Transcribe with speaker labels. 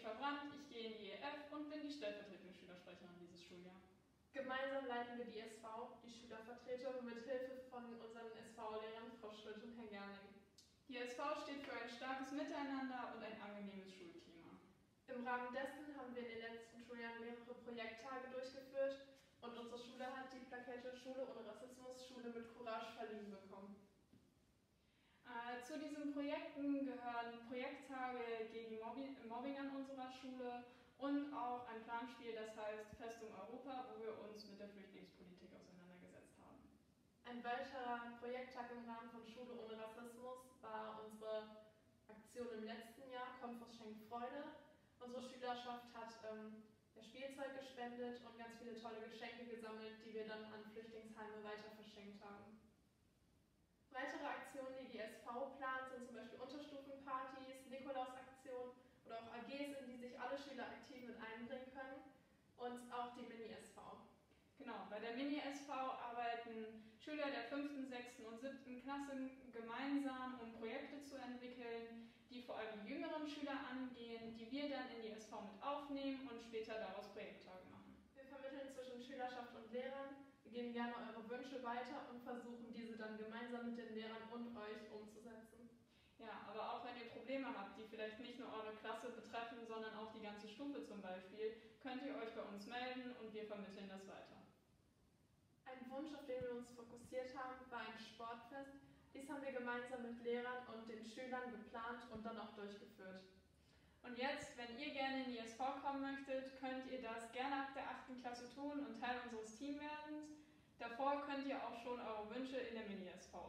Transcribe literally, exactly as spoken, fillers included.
Speaker 1: Eva Brandt, ich gehe in die E F und bin die stellvertretende Schülersprecherin dieses Schuljahr.
Speaker 2: Gemeinsam leiten wir die S V, die Schülervertretung, mit Hilfe von unseren S V-Lehrern Frau Schulz und Herr Gerling.
Speaker 1: Die S V steht für ein starkes Miteinander und ein angenehmes Schulklima.
Speaker 2: Im Rahmen dessen haben wir in den letzten Schuljahren mehrere Projekttage durchgeführt und unsere Schule hat die Plakette Schule ohne Rassismus, Schule mit Courage verliehen bekommen.
Speaker 1: Äh, zu diesen Projekten gehören Projekttage gegen Mobbing, Mobbing an unserer Schule und auch ein Planspiel, das heißt Festung Europa, wo wir uns mit der Flüchtlingspolitik auseinandergesetzt haben.
Speaker 2: Ein weiterer Projekttag im Rahmen von Schule ohne Rassismus war unsere Aktion im letzten Jahr, Konfus schenkt Freude. Unsere Schülerschaft hat ähm, ja, Spielzeug gespendet und ganz viele tolle Geschenke gesammelt, die wir dann an Flüchtlingsheime weiter verschenkt haben. Weitere Aktionen, die die S V plant, sind zum Beispiel Unterstufenpartys, Nikolausaktionen oder auch A Gs, in die sich alle Schüler aktiv mit einbringen können und auch die Mini-S V.
Speaker 1: Genau, bei der Mini-S V arbeiten Schüler der fünften, sechsten und siebten Klasse gemeinsam, um Projekte zu entwickeln, die vor allem die jüngeren Schüler angehen, die wir dann in die S V mit aufnehmen und später daraus Projekttage machen.
Speaker 2: Wir vermitteln zwischen Schülerschaft und Lehrern, wir geben gerne eure Wünsche weiter und versuchen diese dann gemeinsam mit den Lehrern und euch umzusetzen.
Speaker 1: Ja, aber auch wenn ihr Probleme habt, die vielleicht nicht nur eure Klasse betreffen, sondern auch die ganze Stufe zum Beispiel, könnt ihr euch bei uns melden und wir vermitteln das weiter.
Speaker 2: Ein Wunsch, auf den wir uns fokussiert haben, war ein Sportfest. Dies haben wir gemeinsam mit Lehrern und den Schülern geplant und dann auch durchgeführt.
Speaker 1: Und jetzt, wenn ihr gerne in die S V kommen möchtet, könnt ihr das gerne ab der achten Klasse tun und Teil unseres Teams werden. Davor könnt ihr auch schon eure Wünsche in der Mini-S V